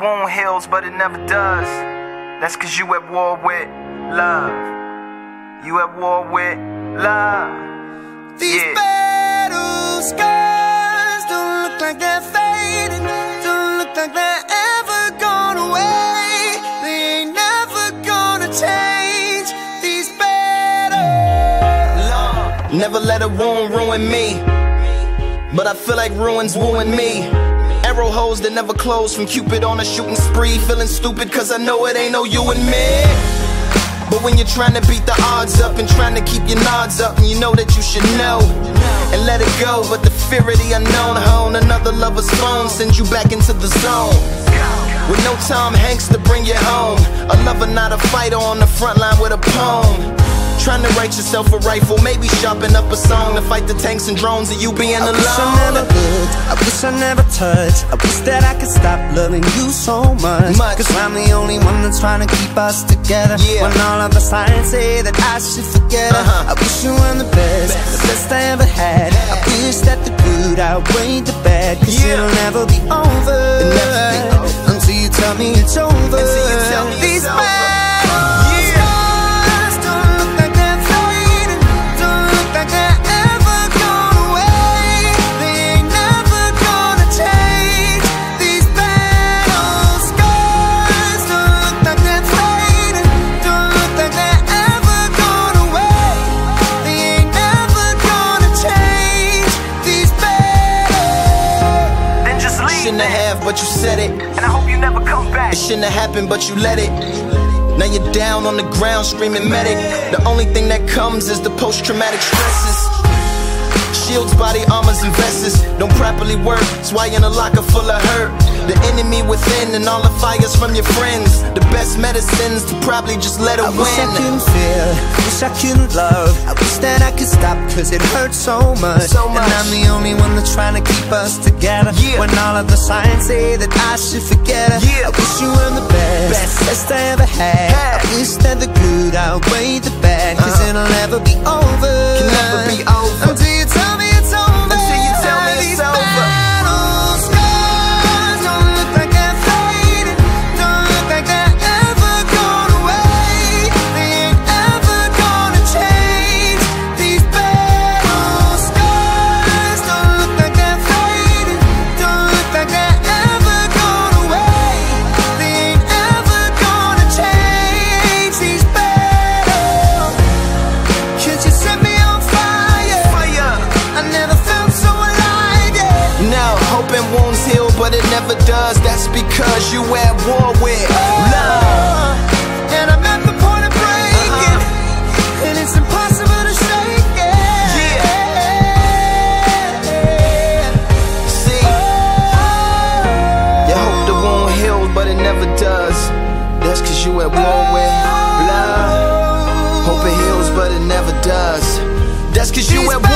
wound heals, but it never does. That's cause you at war with love. You at war with love. These battle scars don't look like they're fading, don't look like they're ever gone away. They ain't never gonna change. These battles. Never let a wound ruin me, but I feel like ruins wooing me. Arrow holes that never close from Cupid on a shooting spree. Feeling stupid cause I know it ain't no you and me. But when you're trying to beat the odds up and trying to keep your nods up, and you know that you should know and let it go, but the fear of the unknown hone another lover's phone sends you back into the zone. With no Tom Hanks to bring you home, a lover not a fighter on the front line with a poem. Trying to write yourself a rifle, maybe sharpen up a song to fight the tanks and drones of you being alone. I wish I never looked, I wish I never touched. I wish that I could stop loving you so much. Cause I'm the only one that's trying to keep us together, when all of the signs say that I should forget her. I wish you were the best I ever had. I wish that the good outweighed the bad, cause it'll never be over until you tell me it's over. These but you said it, and I hope you never come back. It shouldn't have happened, but you let it. Now you're down on the ground screaming medic. The only thing that comes is the post-traumatic stresses. Shields, body armors, and vests don't properly work. That's why you're in a locker full of hurt. The enemy within and all the fires from your friends. The best medicines to probably just let it win. I wish I couldn't feel, wish I couldn't love. I wish that I could stop cause it hurts so much. And I'm the only one that's trying to keep us together, when all of the signs say that I should forget her. I wish you were the best I ever had. I wish that the good outweighed the bad, cause it'll never be over. Can never be over until you tell me it's over. Until you tell me it's over. But it never does, that's because you at war with love. And I'm at the point of breaking, and it's impossible to shake it. See, you hope the wound heals, but it never does. That's cause you at war with love. Hope it heals, but it never does. That's cause you at war